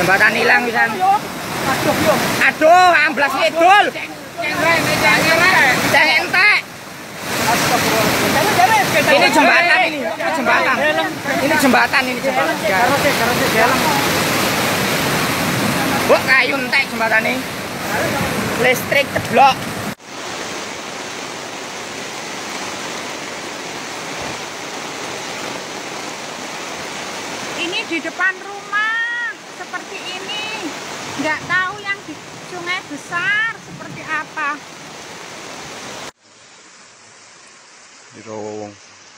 Jembatan hilang pisan. Aduh, amblas ngidul. Ceng entek. Ini jembatan ini. Jembatan. Ini jembatan ini jembatan. Bu, kayu entek jembatan ini. Listrik jeblok. Ini di depan rumah seperti ini. Nggak tahu yang di sungai besar seperti apa. Di Rowong.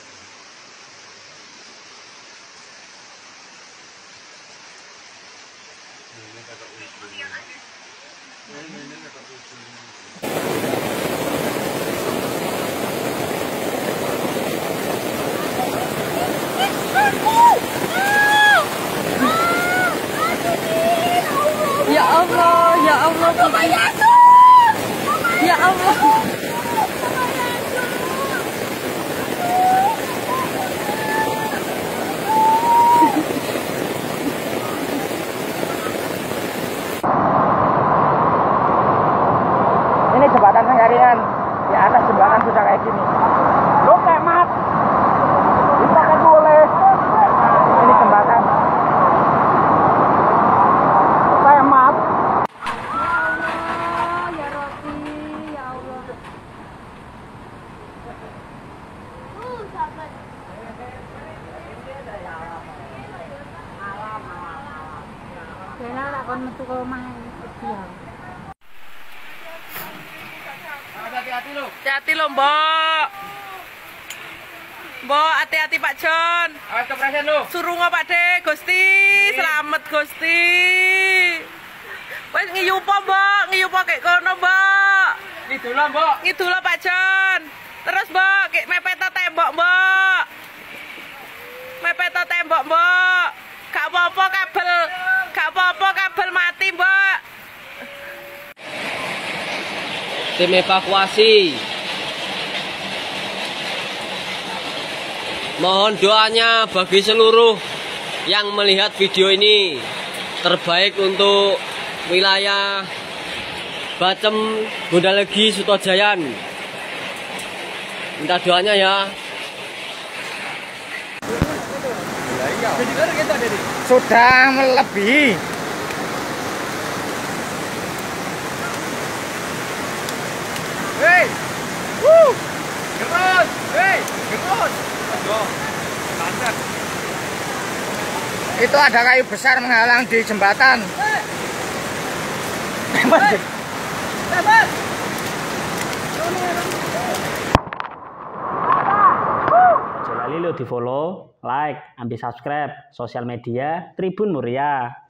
Ya Allah, ya Allah, ya Allah. Ini jembatan Senggaringan. Di atas jembatan sudah kayak gini. Lo kemat. Dipakai boleh. Ini jembatan. Kemat. Ya Robi, ya Allah. Kena tak kon metu ke omah iki. Hati-hati lo, Mbok. Mbok, hati-hati Pak Jon. Awas kepreset lo. Surungo Pak De, Gusti. Selamat Gusti. Wes ngiyupo, Mbok. Ngiyupo kek kono, Mbok. Ngidul lo, Mbok. Ngidul lo Pak Jon. Terus, Mbok, kek mepet tembok, Mbok. Mepet tembok, Mbok. Gak apa-apa kabel. Gak apa-apa kabel mati, Mbok. Tim evakuasi. Mohon doanya bagi seluruh yang melihat video ini, terbaik untuk wilayah Bacem, Gondalegi, Sutojayan. Minta doanya ya. Sudah melebihi. Hei, gerus, hei, gerus. Aduh, lancar. Itu ada kayu besar menghalang di jembatan. Aja lali lo di follow, like, ambil subscribe sosial media Tribun Muria.